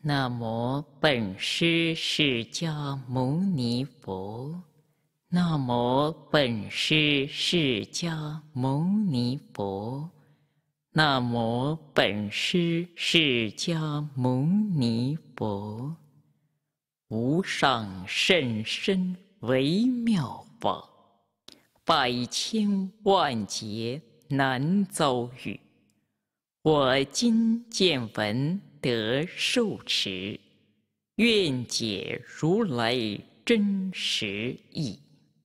南无本师释迦牟尼佛。南无本师释迦牟尼佛。南无本师释迦牟尼佛。无上甚深微妙法，百千万劫难遭遇。我今见闻得受持，愿解如来真实义。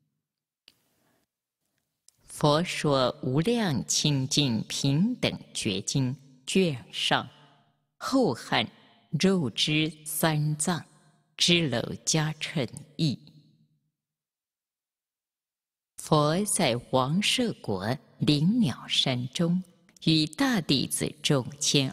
佛说无量清净平等觉经卷上，后汉肉之三藏支篓迦谶译。佛在王舍国灵鸟山中，与大弟子众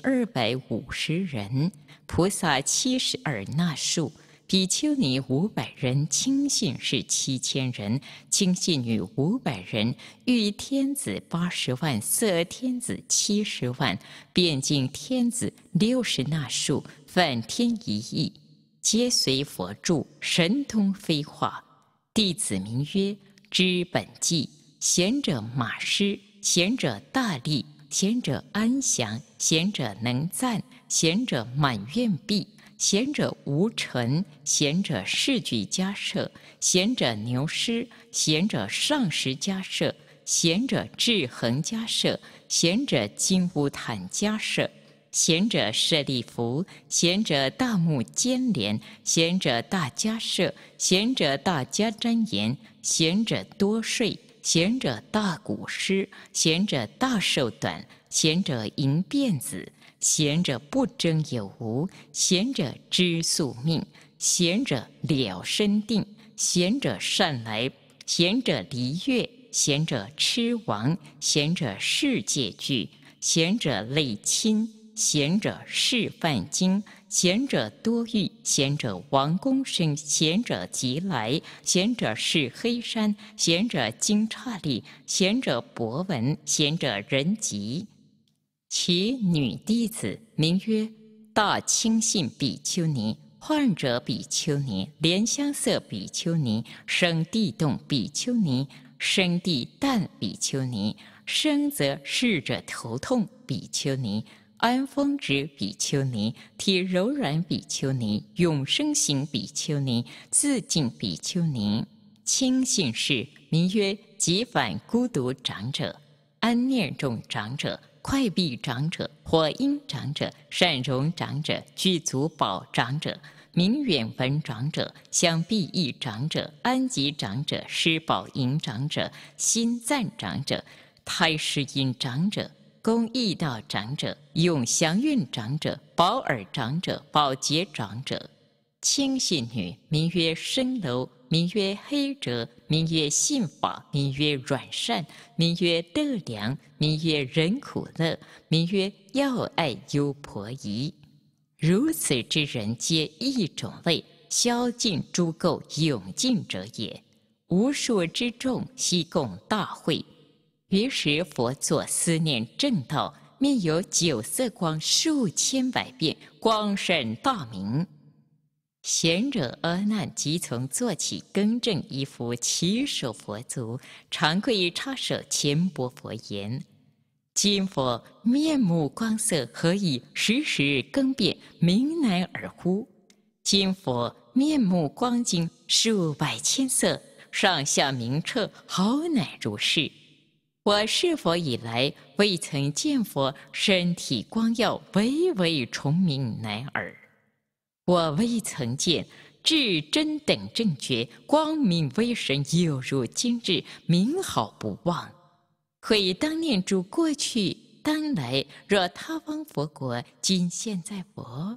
1250人，菩萨72那树，比丘尼500人，亲信士7000人，亲信女500人，欲天子80万，色天子70万，遍净天子60那树，梵天一亿，皆随佛住，神通飞化。弟子名曰知本纪，贤者马师，贤者大利，贤者安详，贤者能赞，贤者满愿毕，贤者无尘，贤者世具迦摄，贤者牛师，贤者上师迦摄，贤者智恒迦摄，贤者金乌坦迦摄，贤者舍利弗，贤者大目犍连，贤者大迦摄，贤者大迦旃延，贤者多睡，贤者大古师，贤者大寿短，贤者迎变子，贤者不争有无，贤者知宿命，贤者了生定，贤者善来，贤者离月，贤者痴亡，贤者世界具，贤者类亲，贤者示范经，贤者多欲，贤者王公生，贤者即来，贤者是黑山，贤者惊刹利，贤者博闻，贤者人吉。其女弟子名曰大清信比丘尼、幻者比丘尼、莲香色比丘尼、生地动比丘尼、生地淡比丘尼、生则逝者头痛比丘尼、安风止比丘尼、体柔软比丘尼、永生行比丘尼、自净比丘尼。亲信士名曰极反孤独长者、安念众长者、快臂长者、火音长者、善容长者、具足宝长者、明远闻长者、相必益长者、安吉长者、施宝银长者、心赞长者、胎师音长者、公益道长者、永祥运长者、宝耳长者、宝洁长者。亲信女名曰深楼，名曰黑哲，名曰信法，名曰软善，名曰乐良，名曰人苦乐，名曰要爱优婆夷。如此之人，皆一种类，消尽诸垢，永尽者也。无数之众悉共大会。于是佛作思念正道，面有9色光数千百变，光甚大明。贤者阿难即从坐起，更正衣服，起手佛足，长跪插手前薄佛言：今佛面目光色何以时时更变，明难尔乎？今佛面目光景数百千色，上下明彻，好乃如是。我是佛以来，未曾见佛身体光耀，巍巍重明乃尔。我未曾见至真等正觉，光明威神，犹如今日，明好不忘。悔当念诸过去当来，若他方佛国，今现在佛。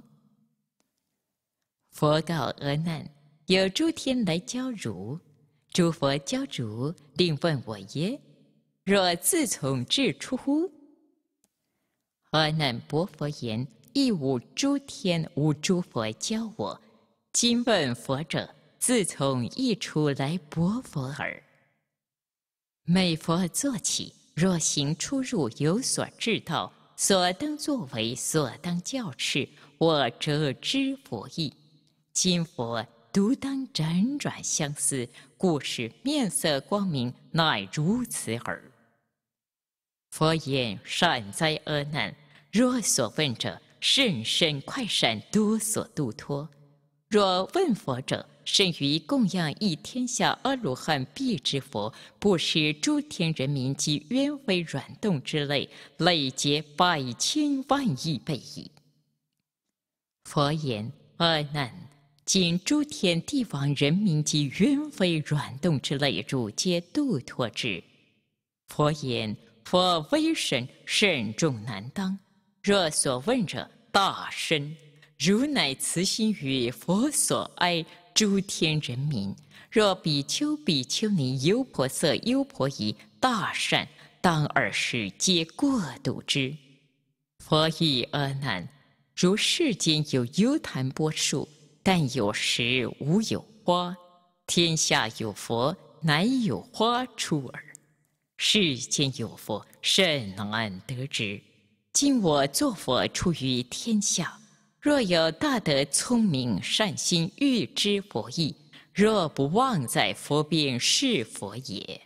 佛告阿难：有诸天来教汝。诸佛教汝，令问我耶？若自从智出乎？阿难薄佛言：亦无诸天无诸佛教我。今问佛者，自从一出来薄佛耳。每佛坐起，若行出入有所至道，所当作为，所当教敕， 我折知佛意。今佛独当辗转相思，故使面色光明，乃如此耳。佛言：善哉阿难！若所问者，甚深快善，多所度脱。若问佛者，甚于供养一天下阿罗汉辟支佛，不施诸天人民及冤非软动之类，累劫100千万亿倍矣。佛言：阿难！今诸天帝王人民及冤非软动之类，汝皆度脱之。佛言：佛威神，甚重难当。若所问者，大身。如乃慈心于佛所爱诸天人民。若比丘、比丘尼、优婆塞、优婆夷，大善，当尔时皆过度之。佛意阿难：如世间有优檀波树，但有实无有花，天下有佛，乃有花出耳。世间有佛，甚难得之。今我作佛，出于天下。若有大德聪明善心，欲知佛意，若不忘在佛边，是佛也。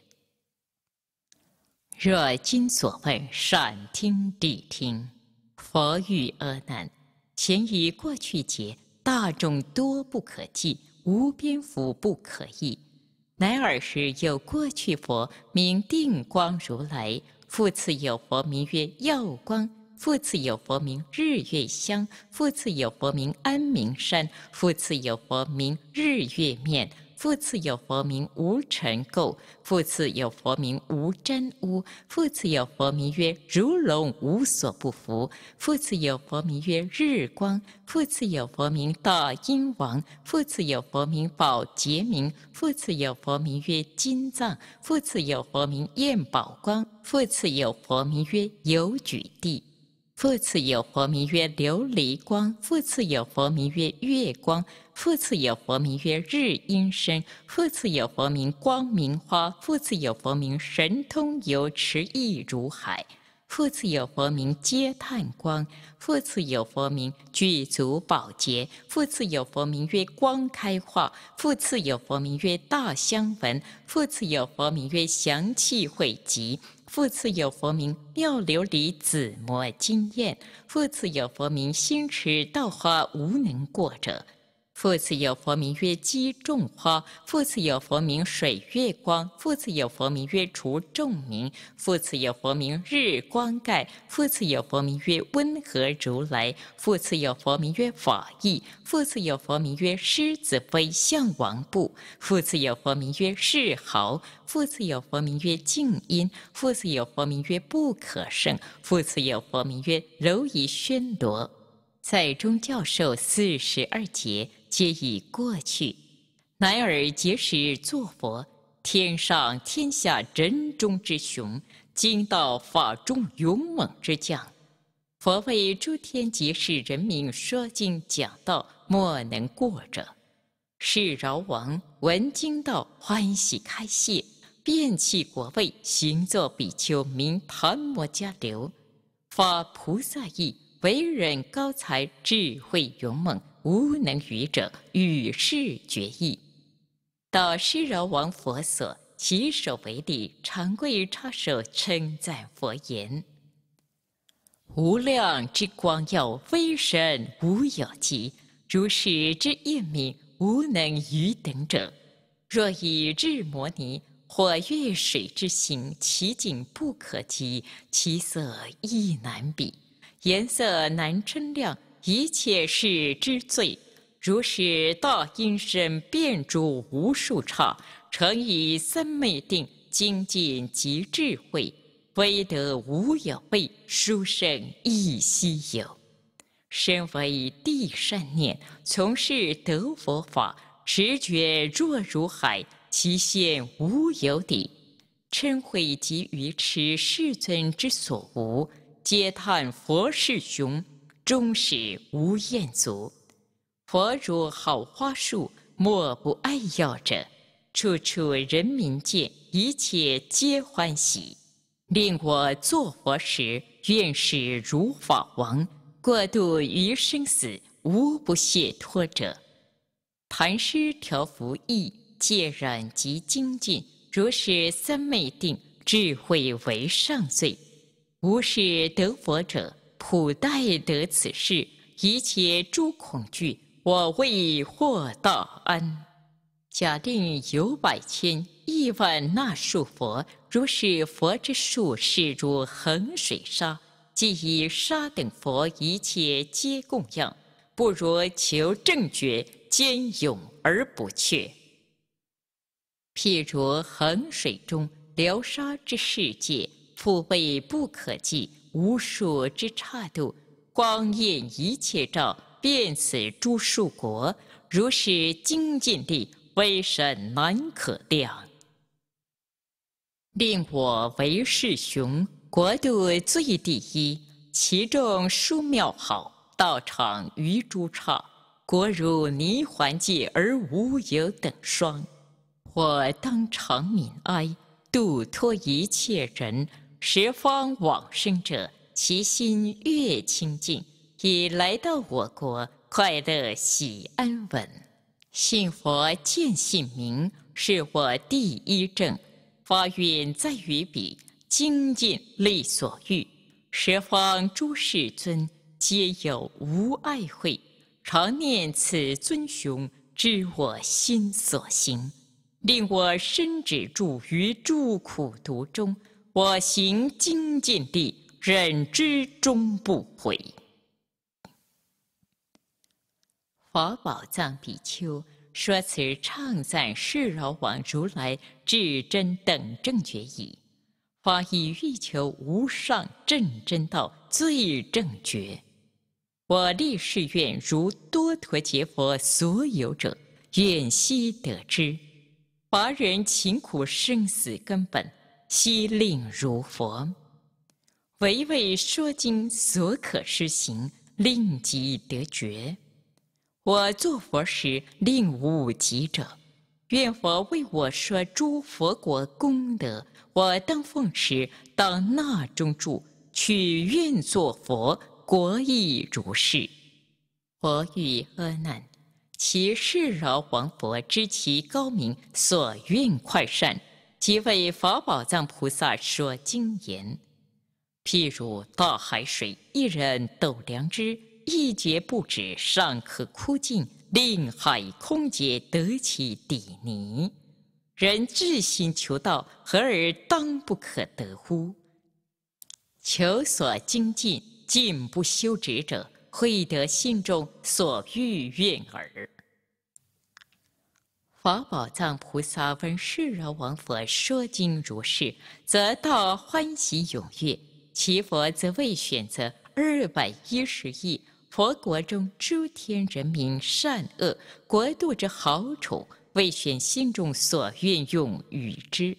若今所问，善听谛听。佛语阿难：前于过去劫，大众多不可计，无边福不可议。乃尔时有过去佛，名定光如来；复次有佛名曰耀光；复次有佛名日月香；复次有佛名安明山；复次有佛名日月面；复次有佛名无尘垢；复次有佛名无沾污；复次有佛名曰如龙无所不服；复次有佛名曰日光；复次有佛名大音王；复次有佛名宝洁明；复次有佛名曰金藏；复次有佛名焰宝光；复次有佛名曰有举地；复次有佛名曰琉璃光；复次有佛名曰月光；复次有佛名曰日阴身；复次有佛名光明花；复次有佛名神通有池意如海；复次有佛名阶探光；复次有佛名具足宝洁；复次有佛名曰光开化；复次有佛名曰大香闻；复次有佛名曰祥气汇集；复次有佛名妙琉璃紫磨金焰；复次有佛名心持道花无能过者；复次有佛名曰积众花；复次有佛名水月光；复次有佛名曰除众明；复次有佛名日光盖；复次有佛名曰温和如来；复次有佛名曰法义；复次有佛名曰狮子飞象王部；复次有佛名曰世豪；复次有佛名曰静音；复次有佛名曰不可胜；复次有佛名曰柔夷轩罗。在中教授42劫，皆已过去。乃尔劫时作佛，天上天下人中之雄，经道法中勇猛之将。佛为诸天劫世人民说经讲道，莫能过者。是饶王闻经道，欢喜开谢，遍弃国位，行作比丘，名檀摩迦流，发菩萨意，为人高才，智慧勇猛，无能与者，与世决意。到释饶王佛所，洗手为礼，长跪插手，称赞佛言：无量之光耀，威神无有极，如是之焰明，无能与等者。若以日摩尼或月水之形，其景不可及，其色亦难比，颜色难称量，一切事之最。如是大音声，遍诸无数刹，成以三昧定，精进及智慧，威德无有备，殊胜亦稀有。身为地善念，从事得佛法，持觉若如海，其限无有底。嗔恚及愚痴，世尊之所无，皆叹佛世雄，终始无厌足。佛如好花树，莫不爱药者，处处人民见，一切皆欢喜。令我作佛时，愿是如法王， 过度于生死，无不解脱者。谈诗调伏意，戒染及精进，如是三昧定，智慧为上最。无是得佛者，普待得此事，一切诸恐惧，我为获大安。假定有百千亿万那数佛，如是佛之数，是如衡水沙，即以沙等佛一切皆供养，不如求正觉，坚勇而不却。譬如衡水中流沙之世界，复谓不可计，无数之刹度，光焰一切照，遍此诸数国，如是精进力，威神难可量。令我为世雄，国度最第一，其众殊妙好，道场于诸刹，国如泥环界而无有等双。我当常悯哀，度脱一切人，十方往生者，其心越清净，已来到我国，快乐喜安稳。信佛见信明，是我第一正。发愿在于彼，精进力所欲，十方诸世尊，皆有无爱慧，常念此尊雄，知我心所行，令我身止住于诸苦毒中，我行精进力，忍之终不悔。法宝藏比丘说此唱赞世饶王如来至真等正觉已，发以欲求无上正真道最正觉。我立誓愿如多陀劫佛所有者，愿悉得之。拔人勤苦生死根本，悉令如佛。唯为说经所可施行，令即得觉。我作佛时，令无极者，愿佛为我说诸佛国功德，我当奉持，当那中住，取愿作佛，国亦如是。佛语阿难：其世饶王佛知其高明，所愿快善，即为法宝藏菩萨说经言。譬如大海水，一人斗量之，一劫不止，尚可枯尽，令海空劫得其底泥。人至心求道，何而当不可得乎？求所精进，进不修止者，会得心中所欲愿耳。法宝藏菩萨闻世饶王佛说经如是，则道欢喜踊跃。其佛则为选择210亿佛国中诸天人民善恶国度之好丑，为选心中所愿用与之。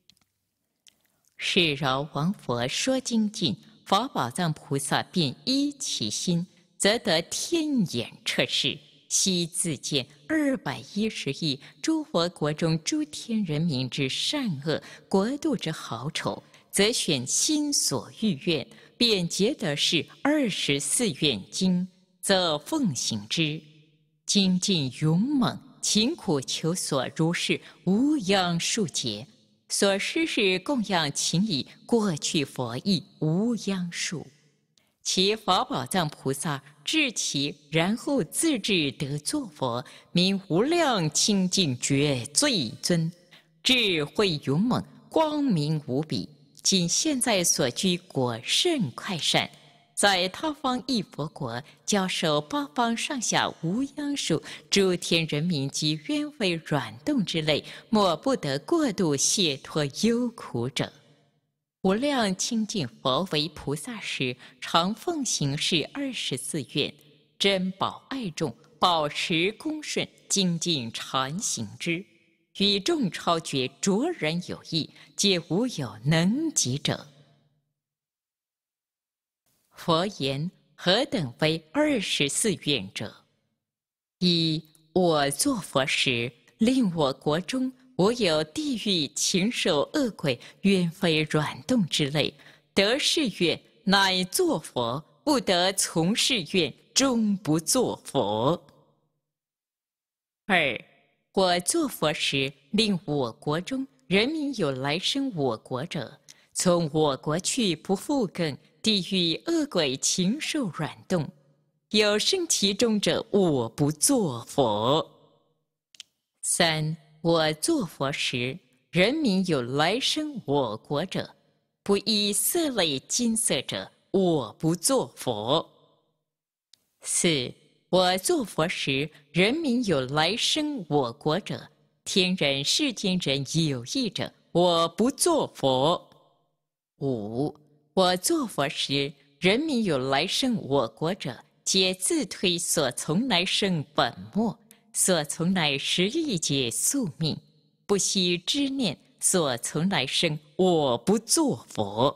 世饶王佛说精进，法宝藏菩萨便依其心，则得天眼彻视，悉自见210亿诸佛国中诸天人民之善恶国度之好丑，则选心所欲愿，便结得是24愿经，则奉行之。精进勇猛，勤苦求索，如是无央数劫。所施是供养勤以过去佛意无央数。其法宝藏菩萨至其，然后自至得作佛，名无量清净觉最尊，智慧勇猛，光明无比。今现在所居果甚快善，在他方一佛国，教授八方上下无央数诸天人民及冤非软动之类，莫不得过度解脱忧苦者。无量清净佛为菩萨时，常奉行是24愿，珍宝爱重，保持恭顺，精进常行之。与众超绝，卓然有异，皆无有能及者。佛言：何等为24愿者？一、我作佛时，令我国中无有地狱、禽兽、恶鬼、冤非、软动之类，得是愿，乃作佛， 不得从事愿，终不作佛。二，我作佛时，令我国中人民有来生我国者，从我国去不复更，地狱恶鬼禽兽软动，有生其中者，我不作佛。三，我作佛时，人民有来生我国者，不依色类金色者，我不作佛。四，我作佛时，人民有来生我国者，天人世间人有异者，我不作佛。五，我作佛时，人民有来生我国者，皆自推所从来生本末，所从来11劫宿命，不惜知念所从来生，我不作佛。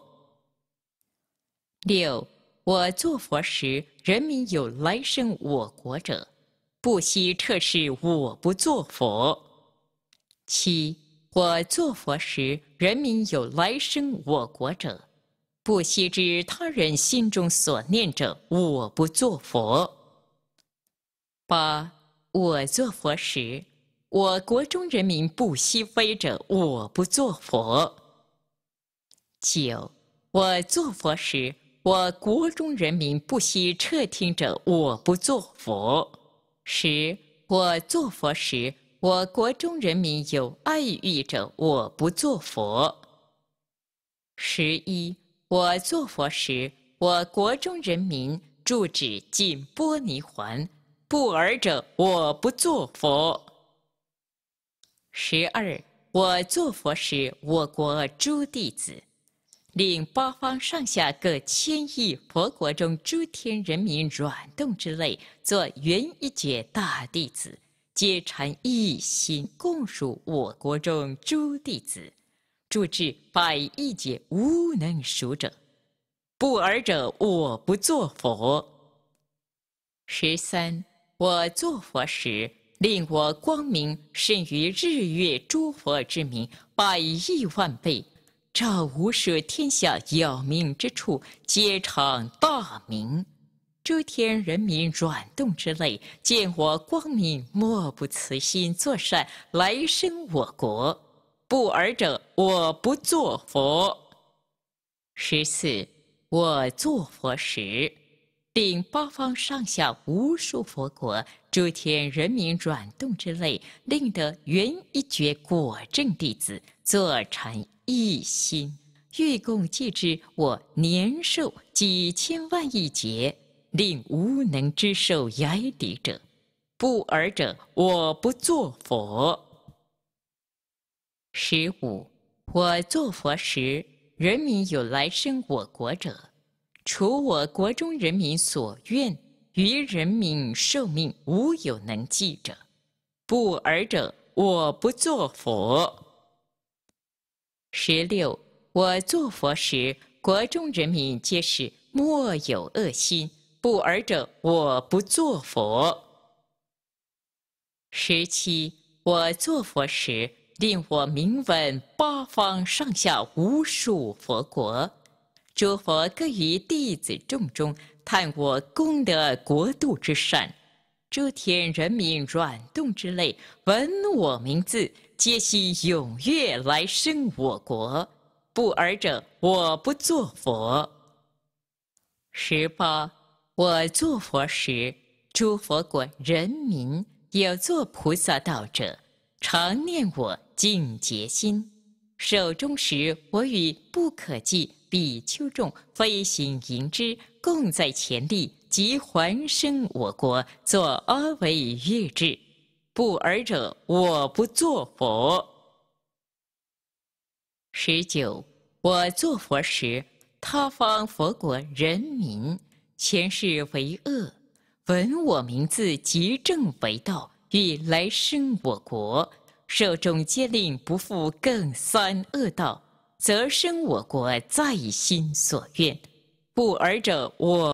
六，我作佛时，人民有来生我国者，不惜撤示，我不作佛。七，我作佛时，人民有来生我国者，不惜知他人心中所念者，我不作佛。八，我作佛时，我国中人民不惜非者，我不作佛。九，我作佛时，我国中人民不惜彻听者，我不作佛。十，我作佛时，我国中人民有爱欲者，我不作佛。11，我作佛时，我国中人民住止进波尼环，不尔者，我不作佛。12，我作佛时，我国诸弟子令八方上下各1000亿佛国中诸天人民软动之类，作圆一觉大弟子，皆禅一心，共属我国中诸弟子，住至100亿劫无能数者，不尔者，我不作佛。13，我作佛时，令我光明甚于日月诸佛之名100亿万倍，照无数天下杳冥之处，皆常大明。诸天人民软动之类，见我光明，莫不慈心作善，来生我国。不尔者，我不作佛。14，我作佛时，令八方上下无数佛国诸天人民软动之类，令得圆一觉果证弟子作禅一心，欲共济之，我年寿几千万亿劫，令无能之寿崖底者，不尔者，我不作佛。15，我作佛时，人民有来生我国者，除我国中人民所愿，于人民寿命无有能济者，不尔者，我不作佛。16，我作佛时，国中人民皆是莫有恶心，不尔者，我不作佛。17，我作佛时，令我名闻八方上下无数佛国，诸佛各于弟子众中叹我功德国度之善，诸天人民软动之类，闻我名字，皆悉踊跃来生我国。不尔者，我不作佛。18，我作佛时，诸佛国人民有作菩萨道者，常念我净洁心，手中时，我与不可计比丘众飞行迎之，共在前力，即还生我国，作阿惟越致。不尔者，我不作佛。19，我作佛时，他方佛国人民前世为恶，闻我名字，即正为道，欲来生我国，受众皆令不复更三恶道，则生我国在心所愿。不尔者，我